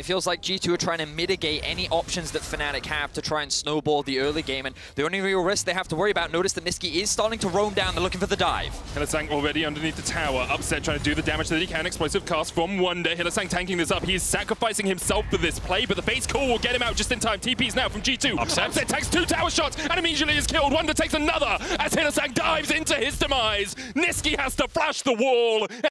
It feels like G2 are trying to mitigate any options that Fnatic have to try and snowball the early game, and the only real risk they have to worry about, notice that Nisqy is starting to roam down, they're looking for the dive. Hylissang already underneath the tower, Upset trying to do the damage that he can, explosive cast from Wunder. Hylissang tanking this up, he is sacrificing himself for this play, but the base call will get him out just in time. TP's now from G2. Upset takes 2 tower shots and immediately is killed. Wunder takes another as Hylissang dives into his demise. Nisqy has to flash the wall.